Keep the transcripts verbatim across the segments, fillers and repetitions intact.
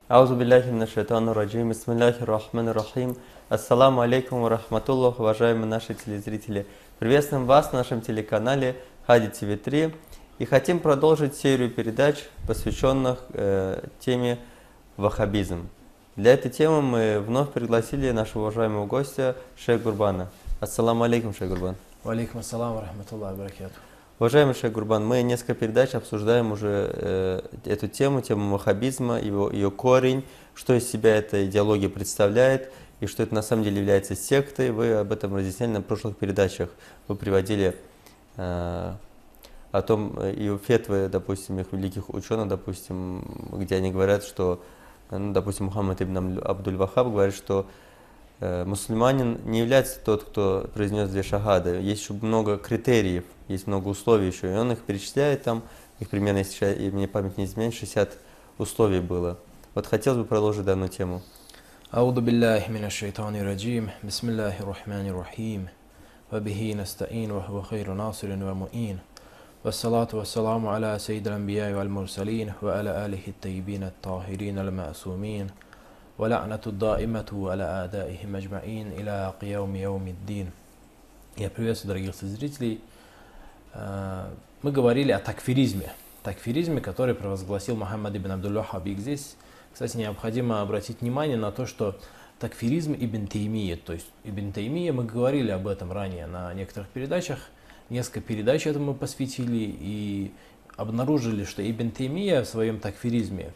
Аузу билляхи минаш шайтанир раджим. Бисмиллахир рахманир рахим. Ассаламу алейкум ва рахматуллах, уважаемые наши телезрители. Приветствуем вас на нашем телеканале Хади ТВ три и хотим продолжить серию передач, посвященных э, теме ваххабизм. Для этой темы мы вновь пригласили нашего уважаемого гостя Шейх Гурбана. Ассаламу алейкум, Шейх Гурбан. Ва алейкум ассалам ва рахматуллахи ва баракатух. Уважаемый Шейх Гурбан, мы несколько передач обсуждаем уже э, эту тему, тему ваххабизма, его, ее корень, что из себя эта идеология представляет и что это на самом деле является сектой. Вы об этом разъясняли на прошлых передачах. Вы приводили э, о том, и фетвы, допустим, их великих ученых, допустим, где они говорят, что, ну, допустим, Мухаммад ибн Абдуль-Ваххаб говорит, что мусульманин не является тот, кто произнес две шахады. Есть еще много критериев, есть много условий еще, и он их перечисляет там, их примерно, если мне память не изменяет, шестьдесят условий было. Вот хотелось бы продолжить данную тему. Ауду билляхи минаш шайтанир раджим. Бисмиллахир рахманир рахим. Ва бихи настаин ва хува хайру насирин ва муин. Вассалату вассаламу аля саййидил анбияи валь мурсалин ва аля алихи ат-таййибин ат-тахирин аль-ма'сумин. Валянату даимату аля адаихим аджмаин иля кияуми яумиддин. Я приветствую дорогих зрителей. Мы говорили о такфиризме. Такфиризме, который провозгласил Мухаммад ибн Абдуль-Ваххаб. И здесь, кстати, необходимо обратить внимание на то, что такфиризм Ибн Таймия, то есть Ибн Таймия, мы говорили об этом ранее на некоторых передачах, несколько передач этому мы посвятили и обнаружили, что Ибн Таймия в своем такфиризме,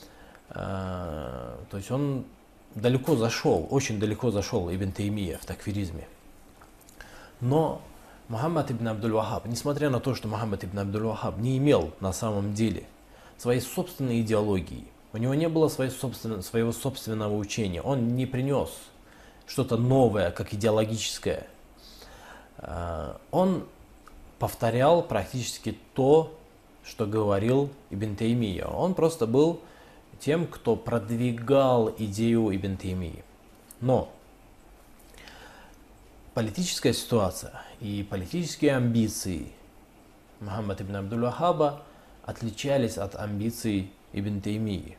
то есть он далеко зашел, очень далеко зашел Ибн Таймия в такфиризме. Но Мухаммад ибн Абдуль-Ваххаб, несмотря на то, что Мухаммад ибн Абдуль-Ваххаб не имел на самом деле своей собственной идеологии, у него не было своей собственной, своего собственного учения, он не принес что-то новое, как идеологическое. Он повторял практически то, что говорил Ибн Таймия. Он просто был тем, кто продвигал идею Ибн Таймии. Но политическая ситуация и политические амбиции Мухаммада ибн Абдуль-Ваххаба отличались от амбиций Ибн Таймии.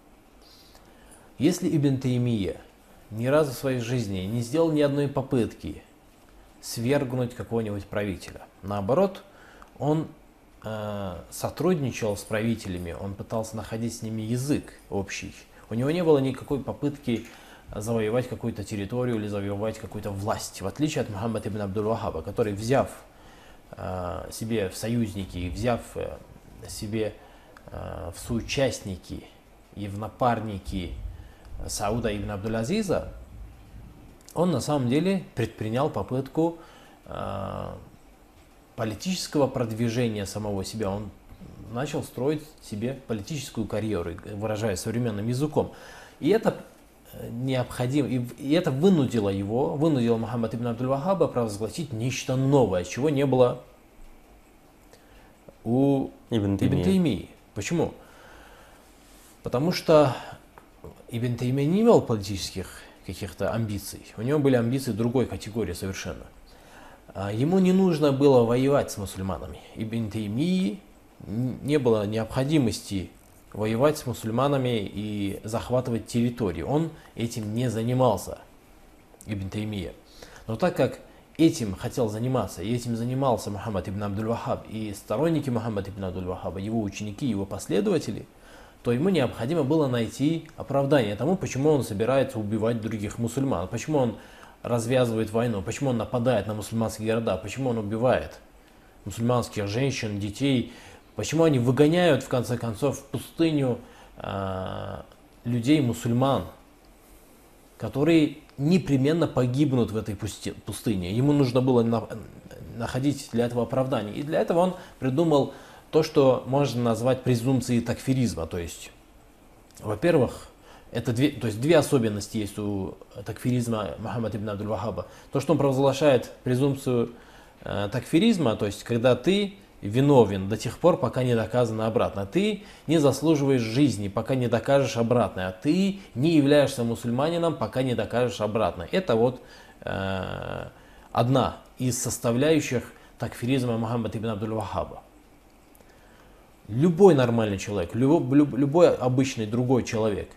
Если Ибн Таймия ни разу в своей жизни не сделал ни одной попытки свергнуть какого-нибудь правителя, наоборот, он э, сотрудничал с правителями, он пытался находить с ними язык общий. У него не было никакой попытки завоевать какую-то территорию или завоевать какую-то власть, в отличие от Мухаммада ибн Абдуль-Ваххаба, который, взяв э, себе в союзники, взяв э, себе э, в соучастники и в напарники Сауда ибн Абдуль-Азиза, он на самом деле предпринял попытку э, политического продвижения самого себя. Он начал строить себе политическую карьеру, выражаясь современным языком. И это необходимо, и это вынудило его, вынудило Мухаммада ибн Абдуль-Ваххаба провозгласить нечто новое, чего не было у Ибн Таймии. Почему? Потому что Ибн Таймия не имел политических каких-то амбиций. У него были амбиции другой категории совершенно. Ему не нужно было воевать с мусульманами. Ибн Таймии не было необходимости воевать с мусульманами и захватывать территории. Он этим не занимался, Ибн Таймия. Но так как этим хотел заниматься, и этим занимался Мухаммад ибн Абдуль-Ваххаб, и сторонники Мухаммада ибн Абдуль-Ваххаба, его ученики, его последователи, то ему необходимо было найти оправдание тому, почему он собирается убивать других мусульман, почему он развязывает войну, почему он нападает на мусульманские города, почему он убивает мусульманских женщин, детей, почему они выгоняют, в конце концов, в пустыню э, людей-мусульман, которые непременно погибнут в этой пустыне. Ему нужно было на, находить для этого оправдание. И для этого он придумал то, что можно назвать презумпцией такфиризма. То есть, во-первых, это две, то есть две особенности есть у такфиризма Мухаммада ибн Абдуль-Ваххаба. То, что он провозглашает презумпцию э, такфиризма, то есть когда ты виновен до тех пор, пока не доказано обратно. Ты не заслуживаешь жизни, пока не докажешь обратное. А ты не являешься мусульманином, пока не докажешь обратное. Это вот э, одна из составляющих такфиризма Мухаммада ибн Абдуль-Ваххаба. Любой нормальный человек, любой, любой обычный другой человек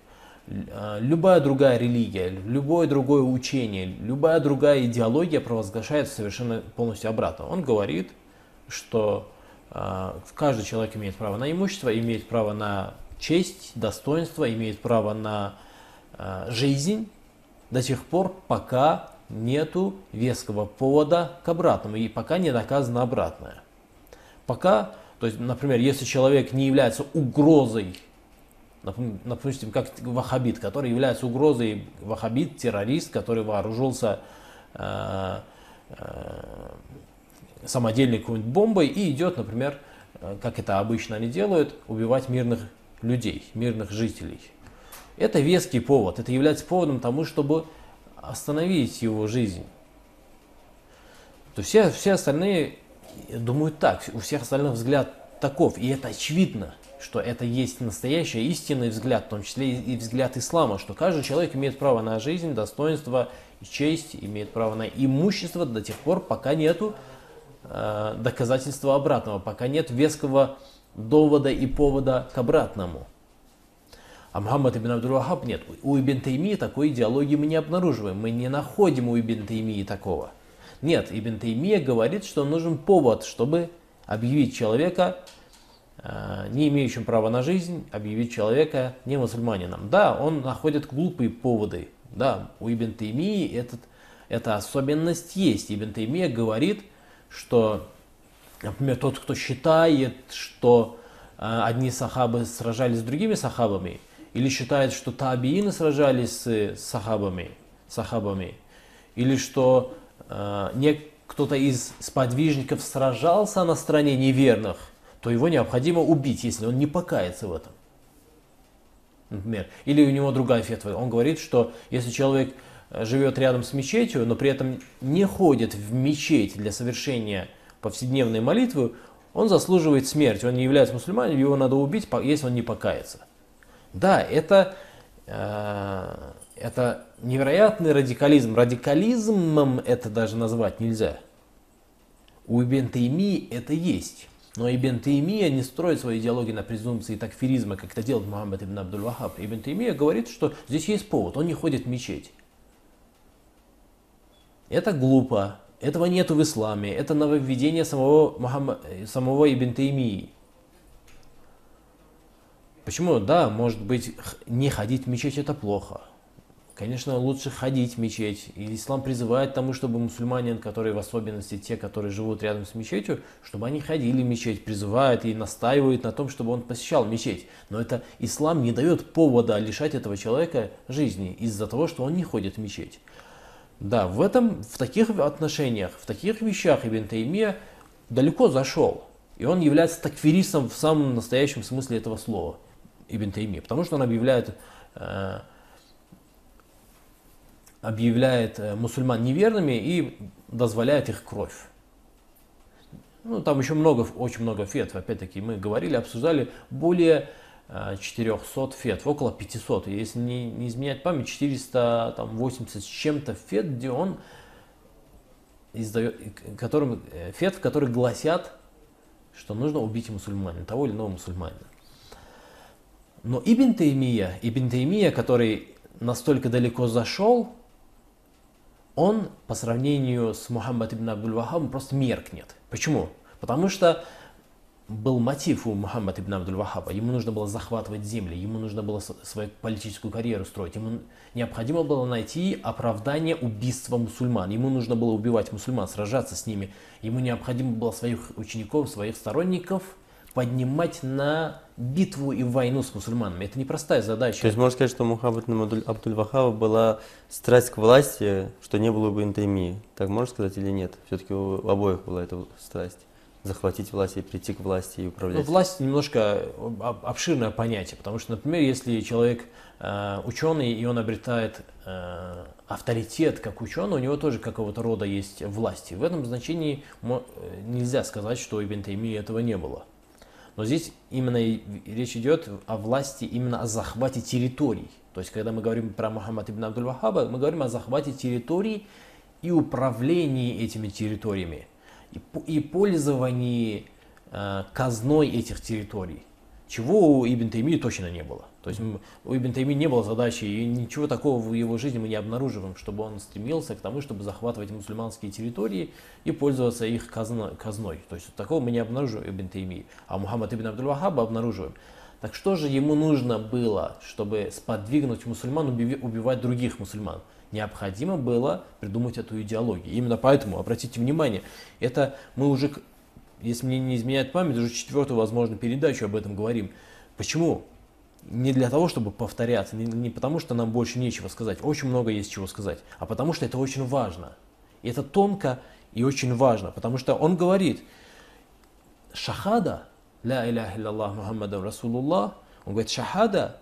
любая другая религия, любое другое учение, любая другая идеология провозглашается совершенно полностью обратно. Он говорит, что каждый человек имеет право на имущество, имеет право на честь, достоинство, имеет право на жизнь до тех пор, пока нету веского повода к обратному и пока не доказано обратное. Пока, то есть, например, если человек не является угрозой, допустим, как ваххабит, который является угрозой, ваххабит, террорист, который вооружился э, э, самодельной какой-нибудь бомбой и идет, например, как это обычно они делают, убивать мирных людей, мирных жителей. Это веский повод, это является поводом тому, чтобы остановить его жизнь. То есть все, все остальные думают так, у всех остальных взгляд таков, и это очевидно, что это есть настоящий истинный взгляд, в том числе и взгляд ислама, что каждый человек имеет право на жизнь, достоинство и честь, имеет право на имущество до тех пор, пока нету э, доказательства обратного, пока нет веского довода и повода к обратному. А Мухаммад ибн Абдуль-Ваххаб нет. У Ибн Таймии такой идеологии мы не обнаруживаем, мы не находим у Ибн Таймии такого. Нет, Ибн Таймия говорит, что нужен повод, чтобы объявить человека э, не имеющим права на жизнь, объявить человека не мусульманином. Да, он находит глупые поводы. Да, у Ибн Таймии этот, эта особенность есть. Ибн Таймия говорит, что, например, тот, кто считает, что э, одни сахабы сражались с другими сахабами, или считает, что табиины сражались с сахабами, сахабами или что э, не, кто-то из сподвижников сражался на стороне неверных, то его необходимо убить, если он не покается в этом. Например. Или у него другая фетва. Он говорит, что если человек живет рядом с мечетью, но при этом не ходит в мечеть для совершения повседневной молитвы, он заслуживает смерти. Он не является мусульманином, его надо убить, если он не покается. Да, это, э, это невероятный радикализм. Радикализмом это даже назвать нельзя. У Ибн Таймии это есть. Но Ибн Таймия не строит свою идеологию на презумпции такфиризма, как это делает Мухаммад ибн Абдуль-Ваххаб. Ибн Таймия говорит, что здесь есть повод, он не ходит в мечеть. Это глупо, этого нет в исламе, это нововведение самого, Мухаммад, самого Ибн Таймии. Почему? Да, может быть, не ходить в мечеть это плохо. Конечно, лучше ходить в мечеть. И ислам призывает к тому, чтобы мусульмане, которые в особенности те, которые живут рядом с мечетью, чтобы они ходили в мечеть, призывает и настаивает на том, чтобы он посещал мечеть. Но это ислам не дает повода лишать этого человека жизни из-за того, что он не ходит в мечеть. Да, в этом, в таких отношениях, в таких вещах Ибн Таймия далеко зашел. И он является такфиристом в самом настоящем смысле этого слова. Ибн Таймия, потому что он объявляет, э, объявляет мусульман неверными и дозволяет их кровь. Ну, там еще много, очень много фетв, опять-таки мы говорили, обсуждали более э, четырехсот фетв, около пятисот, если не, не изменять память, четыреста восемьдесят с чем-то фетв, где он издает, которым, фетв, которые гласят, что нужно убить мусульманина, того или иного мусульманина. Но Ибн Таймия, Ибн Таймия, который настолько далеко зашел, он по сравнению с Мухаммад ибн Абдуль-Ваххабом просто меркнет. Почему? Потому что был мотив у Мухаммада ибн Абдуль-Ваххаба. Ему нужно было захватывать земли, ему нужно было свою политическую карьеру строить. Ему необходимо было найти оправдание убийства мусульман. Ему нужно было убивать мусульман, сражаться с ними. Ему необходимо было своих учеников, своих сторонников поднимать на битву и войну с мусульманами. Это непростая задача. То есть можно сказать, что у Мухаммада ибн Абдуль-Ваххаба была страсть к власти, что не было бы Ибн Таймии. Так можно сказать или нет? Все-таки у обоих была эта страсть. Захватить власть и прийти к власти и управлять. Ну, власть немножко обширное понятие, потому что, например, если человек э, ученый и он обретает э, авторитет как ученый, у него тоже какого-то рода есть власти. В этом значении нельзя сказать, что у Ибн Таймии этого не было. Но здесь именно речь идет о власти, именно о захвате территорий. То есть, когда мы говорим про Мухаммада ибн Абдуль-Ваххаба, мы говорим о захвате территорий и управлении этими территориями, и, и пользовании э, казной этих территорий. чего у Ибн Таймии точно не было. То есть у Ибн Таймии не было задачи, и ничего такого в его жизни мы не обнаруживаем, чтобы он стремился к тому, чтобы захватывать мусульманские территории и пользоваться их казно, казной. То есть такого мы не обнаруживаем Ибн Таймии, а Мухаммад ибн Абдуль-Вахаба обнаруживаем. Так что же ему нужно было, чтобы сподвигнуть мусульман убивать других мусульман? Необходимо было придумать эту идеологию. Именно поэтому, обратите внимание, это мы уже, если мне не изменяет память, уже четвертую, возможно, передачу об этом говорим. Почему? Не для того, чтобы повторяться, не, не потому, что нам больше нечего сказать, очень много есть чего сказать, а потому что это очень важно. И это тонко и очень важно, потому что он говорит, шахада, ля иляха илляллах Мухаммадан Расулуллах, он говорит, шахада,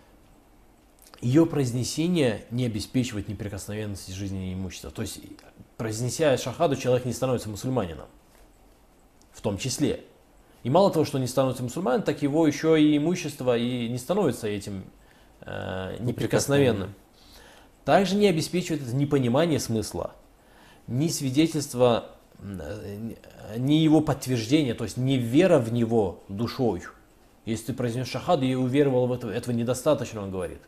ее произнесение не обеспечивает неприкосновенность жизни и имущества. То есть, произнеся шахаду, человек не становится мусульманином, в том числе. И мало того, что не становится мусульманином, так его еще и имущество и не становится этим э, неприкосновенным. Также не обеспечивает это ни понимание смысла, ни свидетельство, ни его подтверждение, то есть не вера в него душой. Если ты произнес шахаду и уверовал в это, этого недостаточно, он говорит.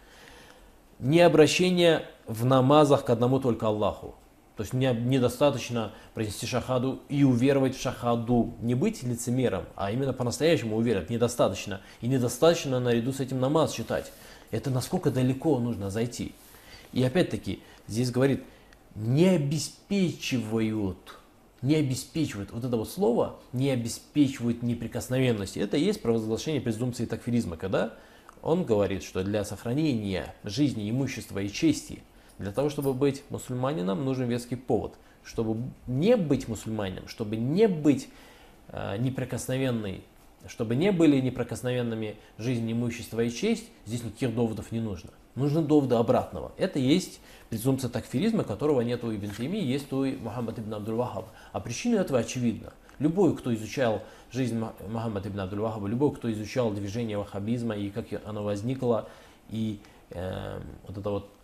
Не обращение в намазах к одному только Аллаху. То есть мне недостаточно произнести шахаду и уверовать в шахаду. Не быть лицемером, а именно по-настоящему уверовать. Недостаточно. И недостаточно наряду с этим намаз читать. Это насколько далеко нужно зайти. И опять-таки, здесь говорит, не обеспечивают, не обеспечивают, вот это вот слово, не обеспечивают неприкосновенности. Это и есть провозглашение презумпции такфиризма, когда он говорит, что для сохранения жизни, имущества и чести, для того, чтобы быть мусульманином, нужен веский повод. Чтобы не быть мусульманином, чтобы не быть э, неприкосновенной, чтобы не были неприкосновенными жизнь, имущество и честь, здесь никаких доводов не нужно. Нужны доводы обратного. Это есть презумпция такфиризма, которого нет у Ибн Таймии, есть у Мухаммада ибн Абдуль-Вахаба. А причина этого очевидна. Любой, кто изучал жизнь Мухаммада ибн Абдуль-Вахаба, любой, кто изучал движение ваххабизма и как оно возникло, и э, вот это вот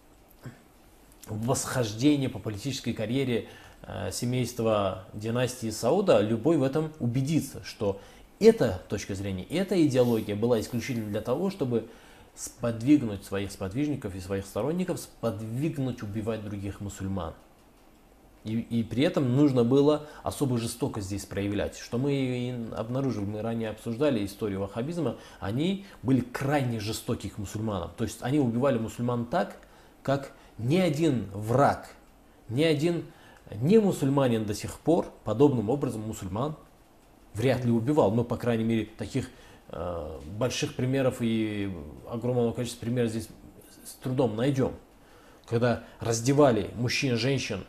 восхождение по политической карьере э, семейства династии Сауда, любой в этом убедится, что эта точка зрения, эта идеология была исключительно для того, чтобы сподвигнуть своих сподвижников и своих сторонников, сподвигнуть убивать других мусульман. И, и при этом нужно было особую жестокость здесь проявлять, что мы и обнаружили, мы ранее обсуждали историю ваххабизма, они были крайне жестоки к мусульманам, то есть они убивали мусульман так, как ни один враг, ни один не мусульманин до сих пор подобным образом мусульман вряд ли убивал. Мы, по крайней мере, таких э, больших примеров и огромного количества примеров здесь с трудом найдем. Когда раздевали мужчин, женщин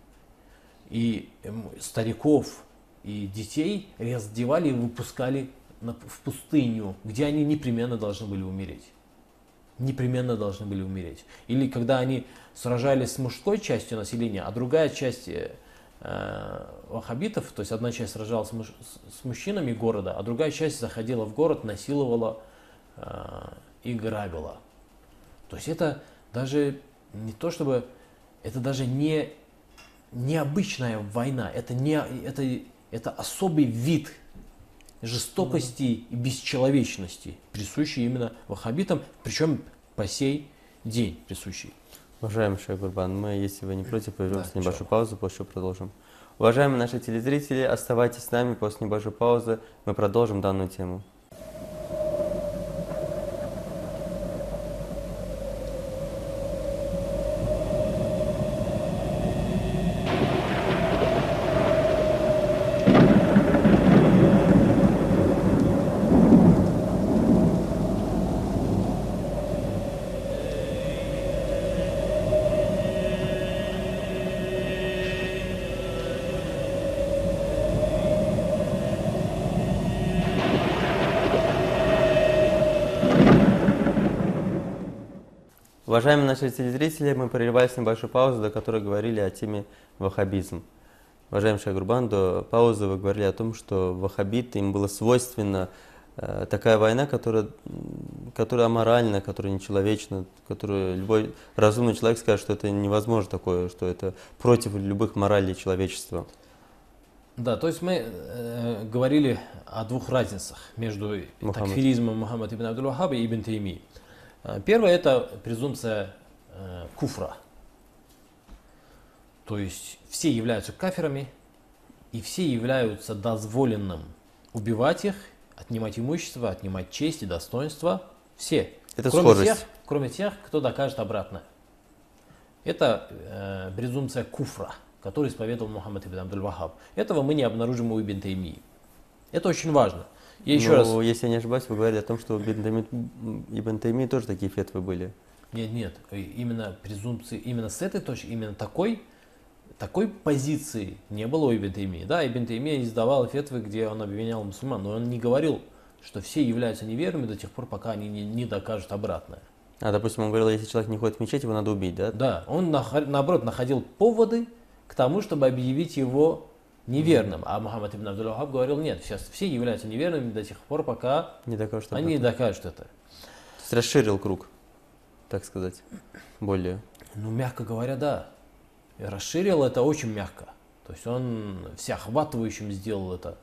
и стариков, и детей, раздевали и выпускали на, в пустыню, где они непременно должны были умереть. Непременно должны были умереть. Или когда они сражались с мужской частью населения, а другая часть э, ваххабитов, то есть одна часть сражалась с, муж, с мужчинами города, а другая часть заходила в город, насиловала э, и грабила. То есть это даже не то чтобы, это даже не необычная война, это, не, это, это особый вид жестокости и бесчеловечности, присущий именно ваххабитам, причем по сей день присущий. Уважаемый шейх Гурбан, мы, если вы не против, прервемся да, небольшую паузу, после чего продолжим. Уважаемые наши телезрители, оставайтесь с нами, после небольшой паузы мы продолжим данную тему. Уважаемые наши телезрители, мы прерывались небольшую паузу, до которой говорили о теме ваххабизм. Уважаемый шейх Гурбан, до паузы вы говорили о том, что ваххабиты, им было свойственно э, такая война, которая, которая аморальна, которая нечеловечна, которую любой разумный человек скажет, что это невозможно такое, что это против любых моралей человечества. Да, то есть мы э, говорили о двух разницах между Мухаммад. такфиризмом Мухаммада ибн Абдуль-Вахаба и Ибн Тайми. Первое — это презумпция э, куфра. То есть все являются кафирами, и все являются дозволенным убивать их, отнимать имущество, отнимать честь и достоинство. Все. Это кроме скорость. тех, кроме тех, кто докажет обратное. Это э, презумпция куфра, который исповедовал Мухаммад ибн Абдуль-Вахаб. Этого мы не обнаружим у Ибн Таймии. Это очень важно. Я еще Но, раз... если я не ошибаюсь, вы говорили о том, что у Ибн Тайми- Ибн Тайми тоже такие фетвы были. Нет, нет, именно презумпции, именно с этой точки, именно такой, такой позиции не было у Ибн Таймии. Да, Ибн Таймия издавал фетвы, где он обвинял мусульман, но он не говорил, что все являются неверными до тех пор, пока они не, не докажут обратное. А, допустим, он говорил, если человек не ходит в мечеть, его надо убить, да? Да, он наоборот находил поводы к тому, чтобы объявить его неверным. А Мухаммад ибн Абдуль-Вахаб говорил, нет, сейчас все являются неверными до тех пор, пока Не докажут они не обратно. докажут это. То есть расширил круг, так сказать, более. Ну, мягко говоря, да. И расширил это очень мягко. То есть он всеохватывающим сделал это.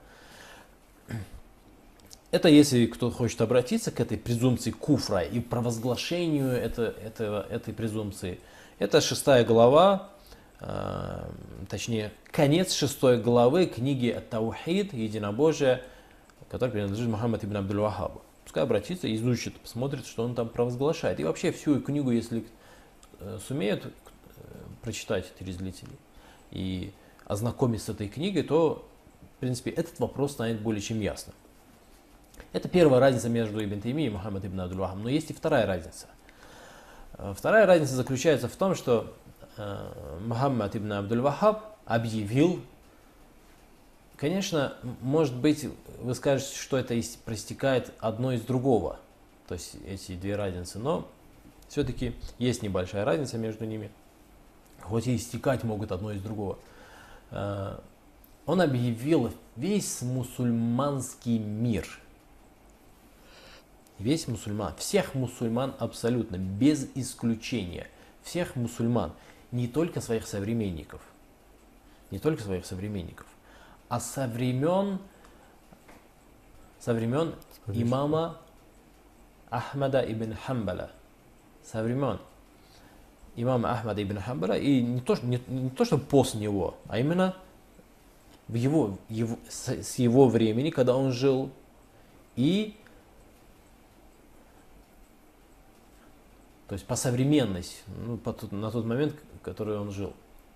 Это если кто хочет обратиться к этой презумпции куфра и провозглашению это, этого, этой презумпции. Это шестая глава, э, точнее, конец шестой главы книги Ат-Таухид, Единобожие, которая принадлежит Мухаммаду ибн Абдуль-Вахабу. Пускай обратится, изучит, посмотрит, что он там провозглашает. И вообще всю книгу, если э, сумеют э, прочитать телезрители и ознакомиться с этой книгой, то, в принципе, этот вопрос станет более чем ясным. Это первая разница между Ибн Тайми и Мухаммад ибн Абдуль-Вахабом. Но есть и вторая разница. Вторая разница заключается в том, что э, Мухаммад ибн Абдуль-Вахаб объявил, конечно, может быть, вы скажете, что это проистекает одно из другого, то есть эти две разницы, но все-таки есть небольшая разница между ними, хоть и истекать могут одно из другого. Э, он объявил весь мусульманский мир, весь мусульман, всех мусульман абсолютно, без исключения, всех мусульман, не только своих современников, не только своих современников, а со времен, со времен имама Ахмада ибн Хамбаля, со времен имама Ахмада ибн Хамбаля, и не то, не, не то, что после него, а именно в его, его, с, с его времени, когда он жил, и то есть по современности, ну, по тот, на тот момент, в который он жил.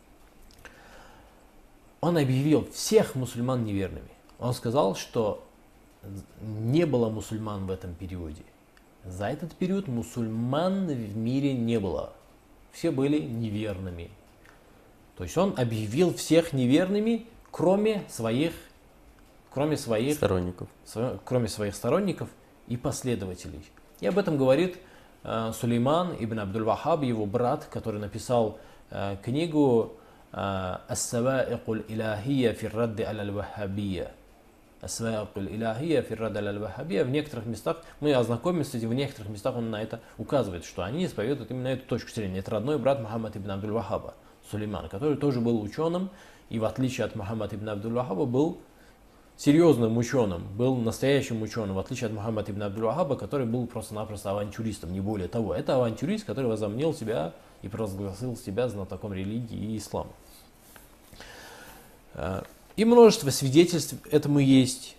Он объявил всех мусульман неверными. Он сказал, что не было мусульман в этом периоде. За этот период мусульман в мире не было. Все были неверными. То есть он объявил всех неверными, кроме своих, кроме своих сторонников. кроме своих сторонников и последователей. И об этом говорит Сулейман ибн Абдуль-Вахаб, его брат, который написал э, книгу «Ас-Саваику л-Илахия фи р-Радди аля-л-Ваххабия». «Ас-Саваику л-Илахия фи р-Радди аля-л-Ваххабия». В некоторых местах, мы ознакомимся, в некоторых местах он на это указывает, что они исповедуют именно эту точку зрения. Это родной брат Мухаммада ибн Абдуль-Вахаба, Сулейман, который тоже был ученым, и в отличие от Мухаммада ибн Абдуль-Вахаба был серьезным ученым, был настоящим ученым, в отличие от Мухаммада ибн Абдуль-Вахаба, который был просто-напросто авантюристом, не более того. Это авантюрист, который возомнил себя и провозгласил себя знатоком религии и ислама. И множество свидетельств этому есть.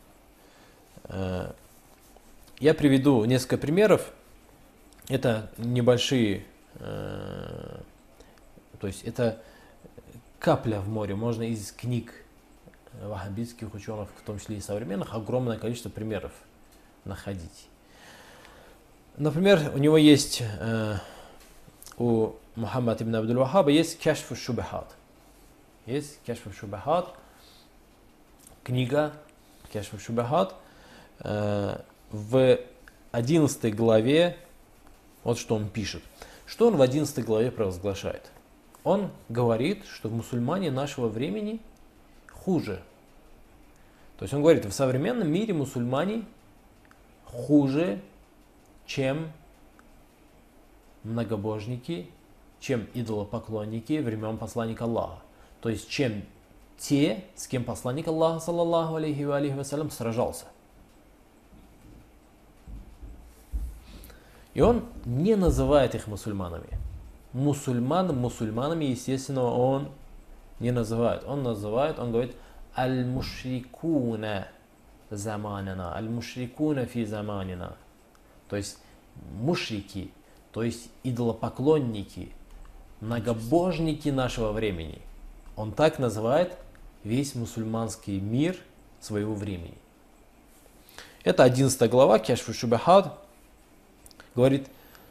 Я приведу несколько примеров. Это небольшие, то есть это капля в море, можно из книг ваххабитских ученых, в том числе и современных, огромное количество примеров находить. Например, у него есть, э, у Мухаммада ибн Абдуль-Вахаба есть Кашф аш-Шубахат. Есть Кашф аш-Шубахат, книга Кашф аш-Шубахат. Э, в одиннадцатой главе, вот что он пишет. Что он в одиннадцатой главе провозглашает? Он говорит, что мусульмане нашего времени хуже. То есть он говорит, в современном мире мусульмане хуже, чем многобожники, чем идолопоклонники времен посланника Аллаха. То есть чем те, с кем посланник Аллаха, саллаллаху алейхи ва алейхи вассалям, сражался. И он не называет их мусульманами. Мусульман мусульманами, естественно, он не называет. Он называет, он говорит, аль-мушрикуна заманина, аль-мушрикуна фи заманина. То есть мушрики, то есть идолопоклонники, многобожники нашего времени. Он так называет весь мусульманский мир своего времени. Это одиннадцатая глава, Кашфу Шубахат, говорит,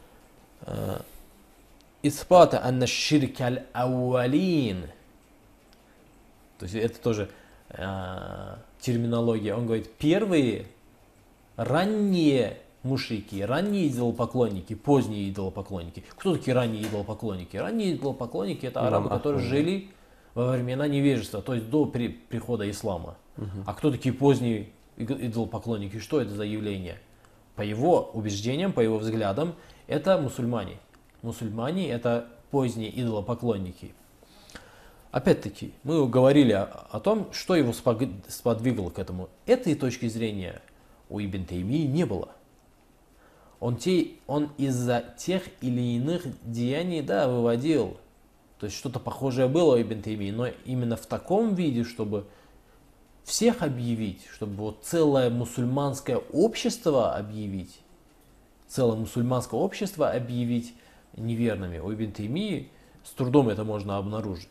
«Исфата анна ширк аль-ауалин». То есть это тоже э, терминология. Он говорит, первые, ранние мушрики, ранние идолопоклонники, поздние идолопоклонники. Кто такие ранние идолопоклонники? Ранние идолопоклонники — это арабы, которые жили во времена невежества, то есть до при, прихода ислама. Угу. А кто такие поздние идолопоклонники? Что это за явление? По его убеждениям, по его взглядам, это мусульмане. Мусульмане — это поздние идолопоклонники. Опять-таки, мы говорили о, о том, что его сподвигло к этому. Этой точки зрения у Ибн Таймии не было. Он, те, он из-за тех или иных деяний, да, выводил. То есть что-то похожее было у Ибн Таймии, но именно в таком виде, чтобы всех объявить, чтобы вот целое мусульманское общество объявить, целое мусульманское общество объявить неверными. У Ибн Таймии с трудом это можно обнаружить.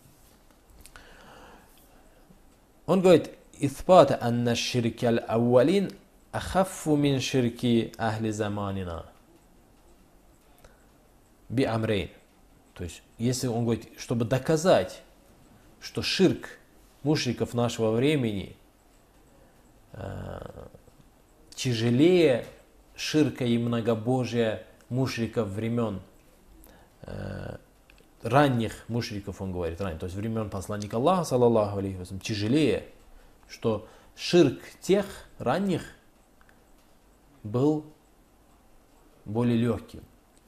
Он говорит, «Исфата анна ширки аль-ауалин ахаффу мин ширки ахли заманина би амрейн». То есть, если он говорит, чтобы доказать, что ширк мушриков нашего времени э, тяжелее ширка и многобожия мушриков времен, э, ранних мушриков, он говорит, ранних, то есть времен посланника Аллаха, саллаллаху алейхи вассалям, тяжелее, что ширк тех ранних был более легким.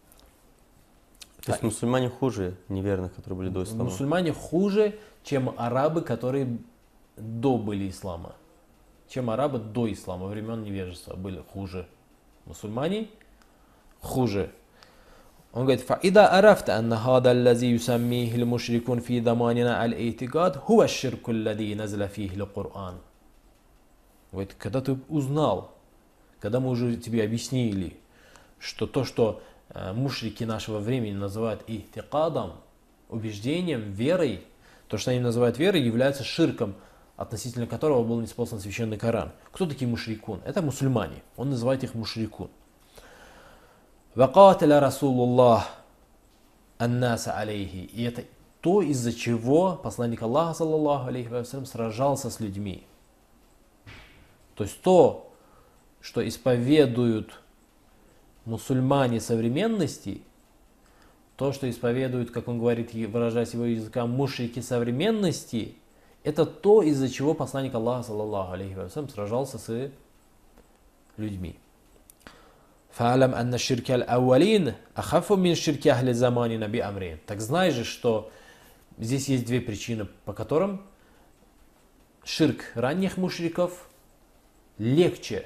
То есть мусульмане хуже неверных, которые были до ислама? Мусульмане хуже, чем арабы, которые до были ислама. Чем арабы до ислама, времен невежества были хуже. Мусульмане хуже. Он говорит, فَإِذَا أَرَفْتَ أَنَّ هَذَا الَّذِي يُسَمِّيهِ الْمُشْرِكُونَ فِي زَمَانِنَا الْإِعْتِقَادِ هُوَ الشِّرْكُ الَّذِي نَزَلَ فِيهِ الْقُرْآنِ. Говорит, когда ты узнал, когда мы уже тебе объяснили, что то, что э, мушрики нашего времени называют ихтикадом, убеждением, верой, то, что они называют верой, является ширком, относительно которого был ниспослан священный Коран. Кто такие мушрикун? Это мусульмане. Он называет их мушрикун. وَقَاتَلَ رَسُولُ اللَّهِ النَّاسَ عَلَيْهِ. И это то, из-за чего посланник Аллаха, саллаллаху алейхи вассалям, сражался с людьми. То есть то, что исповедуют мусульмане современности, то, что исповедуют, как он говорит, выражаясь его языком, мушрики современности, это то, из-за чего посланник Аллаха, саллаллаху алейхи вассалям, сражался с людьми. فَعَلَمْ أَنَّ الشِّرْكَ الْأَوَّلِينَ أَخَفُّ مِنْ شِرْكِ أَهْلِ الزَّمَانِ بِ أَمْرِينَ. Так знаешь же, что здесь есть две причины, по которым ширк ранних мушриков легче,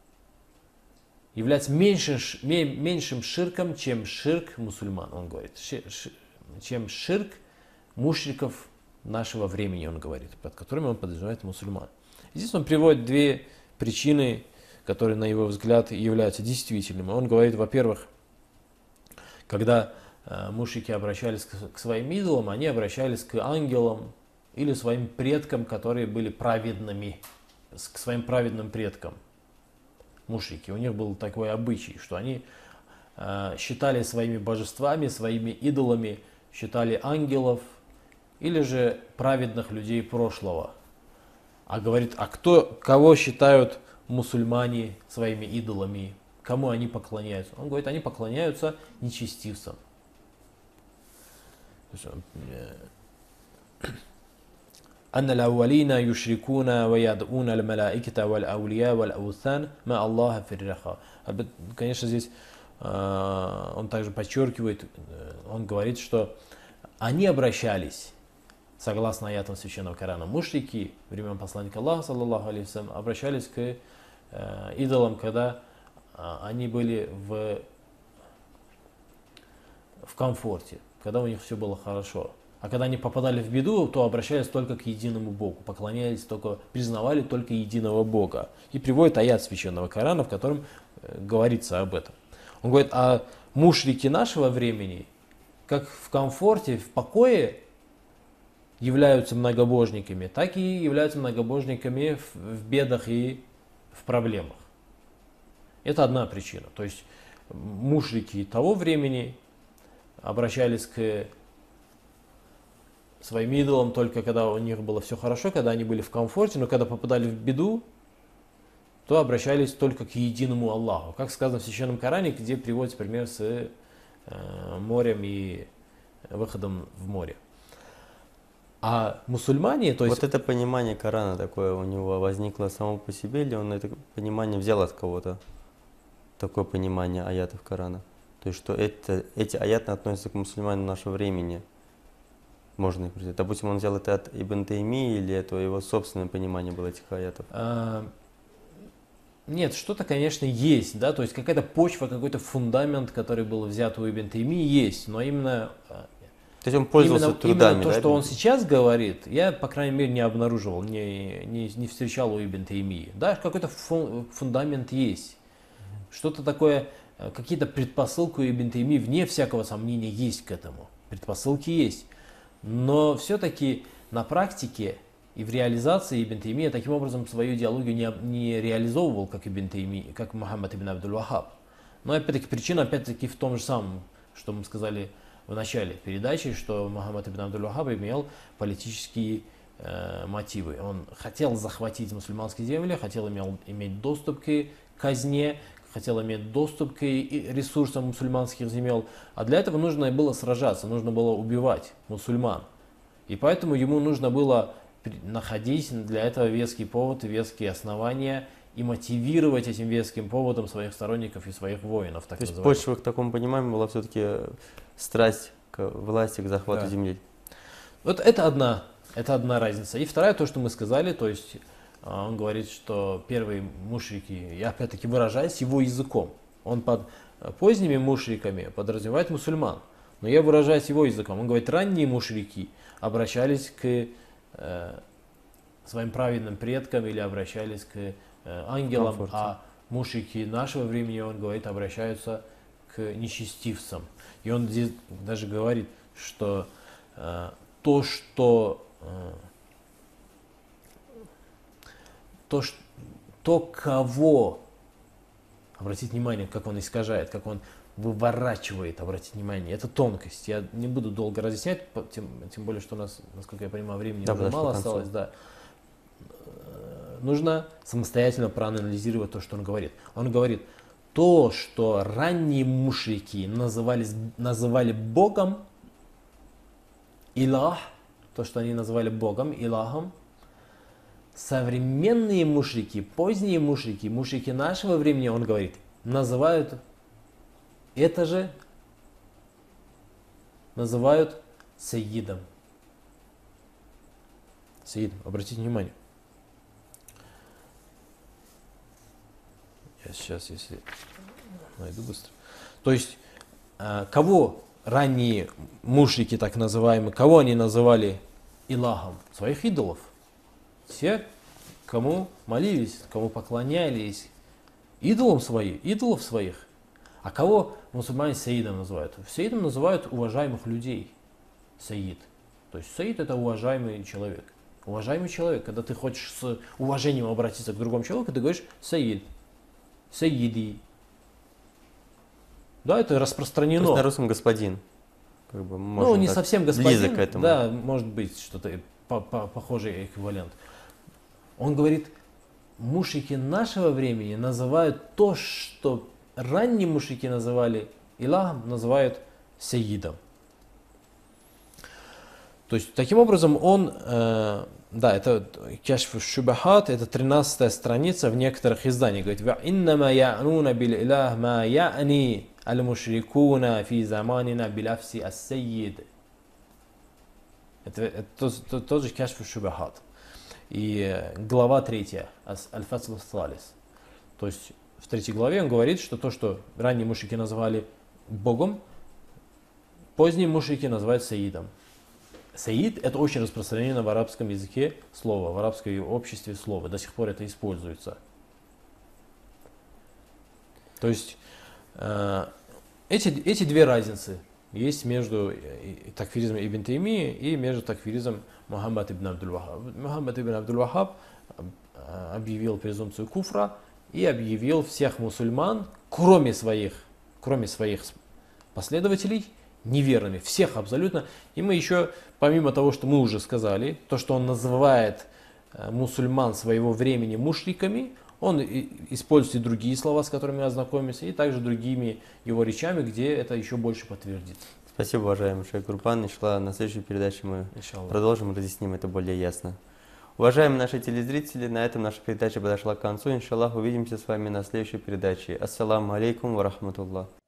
является меньшим, меньшим ширком, чем ширк мусульман, он говорит, чем ширк мушриков нашего времени, он говорит, под которыми он подразумевает мусульман. Здесь он приводит две причины, которые, на его взгляд, являются действительными. Он говорит, во-первых, когда э, мушрики обращались к, к своим идолам, они обращались к ангелам или своим предкам, которые были праведными, к своим праведным предкам. Мушрики, у них был такой обычай, что они э, считали своими божествами, своими идолами, считали ангелов или же праведных людей прошлого. А говорит, а кто, кого считают мусульмане своими идолами, кому они поклоняются? Он говорит, они поклоняются нечестивцам. أن الأولين يشركون ويدعون الملائكة والأولياء والأوثان مع الله في الرخاء. Конечно, здесь он также подчеркивает, он говорит, что они обращались согласно аятам Священного Корана, мушрики времен посланника Аллаха, саллаллаху алейхи вассалям, обращались к э, идолам, когда э, они были в, в комфорте, когда у них все было хорошо. А когда они попадали в беду, то обращались только к единому Богу, поклонялись только, признавали только единого Бога. И приводит аят Священного Корана, в котором э, говорится об этом. Он говорит, а мушрики нашего времени, как в комфорте, в покое являются многобожниками, так и являются многобожниками в, в бедах и в проблемах. Это одна причина. То есть мушрики того времени обращались к своим идолам только когда у них было все хорошо, когда они были в комфорте, но когда попадали в беду, то обращались только к единому Аллаху. Как сказано в Священном Коране, где приводится пример с э, морем и выходом в море. А мусульмане, то есть... Вот это понимание Корана такое у него возникло само по себе, или он это понимание взял от кого-то? Такое понимание аятов Корана. То есть, что это, эти аяты относятся к мусульманам нашего времени. Можно их представить. Допустим, он взял это от Ибн Таймии, или это его собственное понимание было этих аятов? А, нет, что-то, конечно, есть, да, то есть какая-то почва, какой-то фундамент, который был взят у Ибн Таймии, есть, но именно... То есть он пользовался именно, трудами, именно то, да, что он сейчас говорит, я, по крайней мере, не обнаруживал, не, не, не встречал у Ибн Таймии. Да, какой-то фун, фундамент есть. Что-то такое, какие-то предпосылки у Ибн Таймии, вне всякого сомнения, есть к этому. Предпосылки есть. Но все-таки на практике и в реализации Ибн Таймия таким образом свою идеологию не, не реализовывал, как Ибн Таймия, как Мухаммад ибн Абдуль-Вахаб. Но опять-таки причина опять-таки в том же самом, что мы сказали в начале передачи, что Мухаммад ибн Абдуль-Вахаб имел политические э, мотивы. Он хотел захватить мусульманские земли, хотел имел, иметь доступ к казне, хотел иметь доступ к ресурсам мусульманских земель. А для этого нужно было сражаться, нужно было убивать мусульман. И поэтому ему нужно было находить для этого веский повод и веские основания и мотивировать этим веским поводом своих сторонников и своих воинов. Так То есть почва к такому пониманию была все-таки страсть к власти, к захвату да. земли. Вот это одна, это одна разница. И вторая, то, что мы сказали, то есть он говорит, что первые мушрики, я опять-таки выражаюсь его языком, он под поздними мушриками подразумевает мусульман, но я выражаюсь его языком. Он говорит, ранние мушрики обращались к э, своим праведным предкам или обращались к э, ангелам, Комфорте. А мушрики нашего времени, он говорит, обращаются к нечестивцам. И он здесь даже говорит, что э, то, что э, то, что, то, кого, обратите внимание, как он искажает, как он выворачивает, обратите внимание, это тонкость. Я не буду долго разъяснять, тем, тем более, что у нас, насколько я понимаю, времени да, уже мало осталось. Да. Нужно самостоятельно проанализировать то, что он говорит. Он говорит, то, что ранние мушрики назывались, называли Богом, Илах, то, что они называли Богом, Илахом, современные мушрики, поздние мушрики, мушрики нашего времени, он говорит, называют это же, называют Саидом. Саид, обратите внимание. Я сейчас, если найду быстро. То есть, кого ранние мушрики, так называемые, кого они называли Илахом? Своих идолов. Все, кому молились, кому поклонялись, идолам своим, идолов своих. А кого мусульмане Саидом называют? Саидом называют уважаемых людей. Саид. То есть Саид это уважаемый человек. Уважаемый человек, когда ты хочешь с уважением обратиться к другому человеку, ты говоришь Саид. Саиди. Да, это распространено. То есть на русском господин. Как бы, ну, не совсем господин. Близок к этому. Да, может быть, что-то похожий эквивалент. Он говорит, мушрики нашего времени называют то, что ранние мушрики называли Илахом, называют Саидом. То есть, таким образом, он, э, да, это Кашф Шубахат, это тринадцатая страница в некоторых изданиях, говорит, «Иннама я'нуна бил илах ма я'ни аль-мушрикуна фи заманина биляфси ас-сайид». Это, это тот, тот, тот же Кашф аш-Шубахат. И глава третья, Аль-Фасл ас-Салис. То есть в третьей главе он говорит, что то, что ранние мушрики назвали Богом, поздние мушрики называют Саидом. Саид — это очень распространенное в арабском языке слово, в арабском обществе слово. До сих пор это используется. То есть э, эти, эти две разницы есть между такфиризмом Ибн Таймии и между такфиризмом Мухаммад ибн Абдуль-Вахаб. Мухаммад ибн Абдуль-Вахаб объявил презумпцию куфра и объявил всех мусульман, кроме своих, кроме своих последователей, неверными. Всех абсолютно. И мы еще, помимо того, что мы уже сказали, то, что он называет мусульман своего времени мушриками, он использует и другие слова, с которыми мы ознакомимся, и также другими его речами, где это еще больше подтвердится. Спасибо, уважаемый шейх Гурбан. Иншаллах, на следующей передаче мы Иншаллах. продолжим, разъясним это более ясно. Уважаемые наши телезрители, на этом наша передача подошла к концу. Иншаллах, увидимся с вами на следующей передаче. Ассаламу алейкум ва рахматуллах.